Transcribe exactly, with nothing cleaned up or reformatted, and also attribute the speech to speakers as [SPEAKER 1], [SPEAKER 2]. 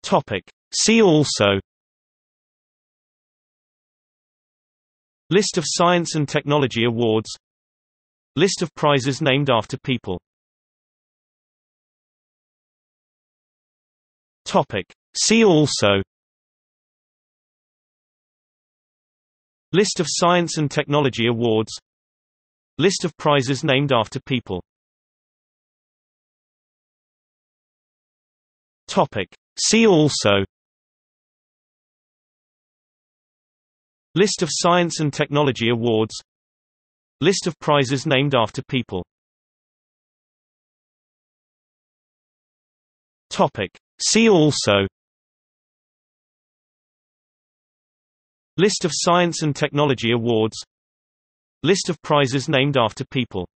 [SPEAKER 1] Topic. See also: List of science and technology awards, List of prizes named after people. Topic. See also: List of science and technology awards, List of prizes named after people. Topic. See also: List of science and technology awards, List of prizes named after people. Topic. See also: List of science and technology awards, List of prizes named after people.